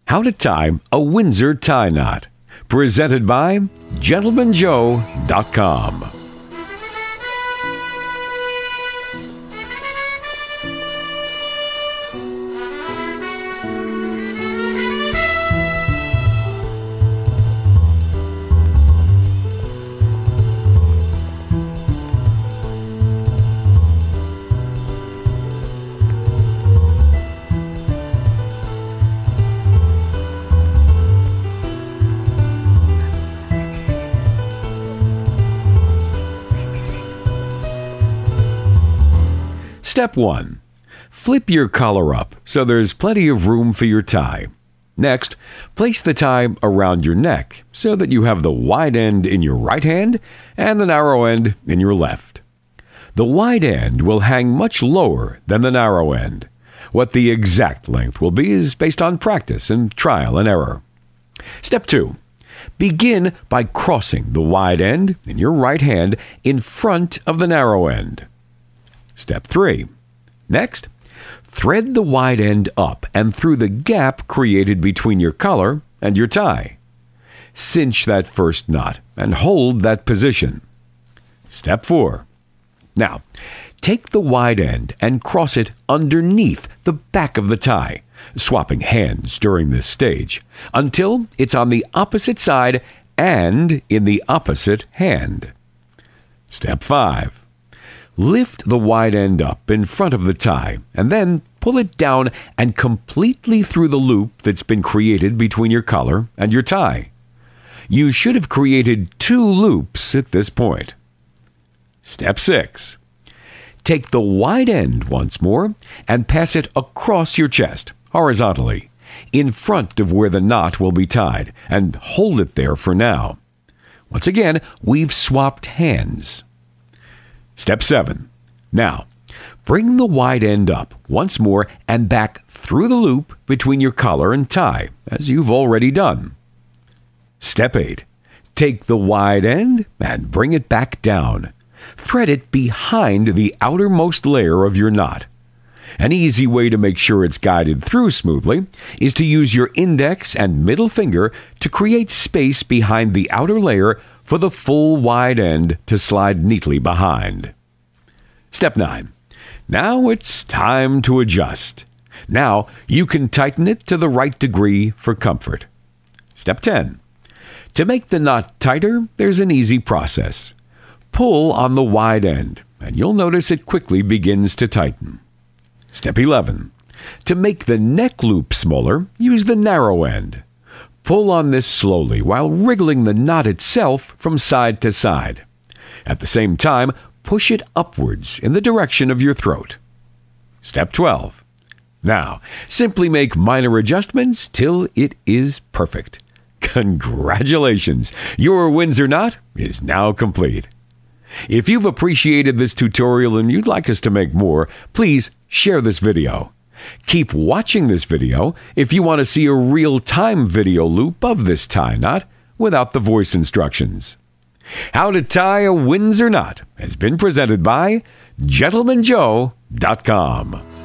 How to tie a Windsor tie knot. Presented by GentlemanJoe.com. Step 1. Flip your collar up so there's plenty of room for your tie. Next, place the tie around your neck so that you have the wide end in your right hand and the narrow end in your left. The wide end will hang much lower than the narrow end. What the exact length will be is based on practice and trial and error. Step 2. Begin by crossing the wide end in your right hand in front of the narrow end. Step 3. Next, thread the wide end up and through the gap created between your collar and your tie. Cinch that first knot and hold that position. Step 4. Now, take the wide end and cross it underneath the back of the tie, swapping hands during this stage, until it's on the opposite side and in the opposite hand. Step 5. Lift the wide end up in front of the tie and then pull it down and completely through the loop that's been created between your collar and your tie. You should have created 2 loops at this point. Step 6. Take the wide end once more and pass it across your chest, horizontally, in front of where the knot will be tied, and hold it there for now. Once again, we've swapped hands. Step 7. Now, bring the wide end up once more and back through the loop between your collar and tie, as you've already done. Step 8. Take the wide end and bring it back down. Thread it behind the outermost layer of your knot. An easy way to make sure it's guided through smoothly is to use your index and middle finger to create space behind the outer layer for the full wide end to slide neatly behind. Step 9. Now it's time to adjust. Now you can tighten it to the right degree for comfort. Step 10. To make the knot tighter, there's an easy process. Pull on the wide end, and you'll notice it quickly begins to tighten. Step 11. To make the neck loop smaller, use the narrow end. Pull on this slowly while wriggling the knot itself from side to side. At the same time, push it upwards in the direction of your throat. Step 12. Now, simply make minor adjustments till it is perfect. Congratulations! Your Windsor knot is now complete. If you've appreciated this tutorial and you'd like us to make more, please share this video. Keep watching this video if you want to see a real-time video loop of this tie knot without the voice instructions. How to tie a Windsor knot has been presented by GentlemanJoe.com.